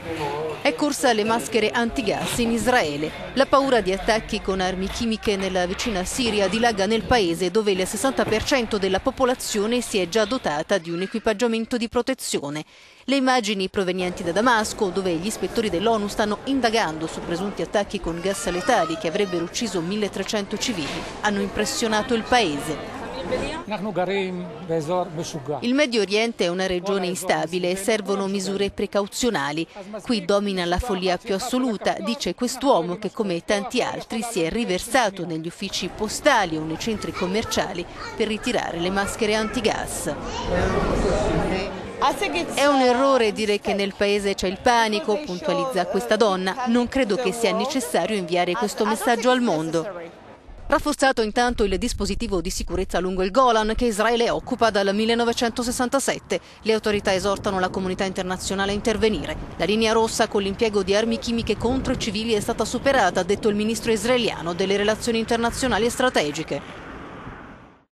È corsa alle maschere antigas in Israele. La paura di attacchi con armi chimiche nella vicina Siria dilaga nel paese dove il 60% della popolazione si è già dotata di un equipaggiamento di protezione. Le immagini provenienti da Damasco, dove gli ispettori dell'ONU stanno indagando su presunti attacchi con gas letali che avrebbero ucciso 1300 civili, hanno impressionato il paese. Il Medio Oriente è una regione instabile e servono misure precauzionali. Qui domina la follia più assoluta, dice quest'uomo che come tanti altri si è riversato negli uffici postali o nei centri commerciali per ritirare le maschere antigas. È un errore dire che nel paese c'è il panico, puntualizza questa donna. Non credo che sia necessario inviare questo messaggio al mondo. Rafforzato intanto il dispositivo di sicurezza lungo il Golan che Israele occupa dal 1967. Le autorità esortano la comunità internazionale a intervenire. La linea rossa con l'impiego di armi chimiche contro i civili è stata superata, ha detto il ministro israeliano delle relazioni internazionali e strategiche.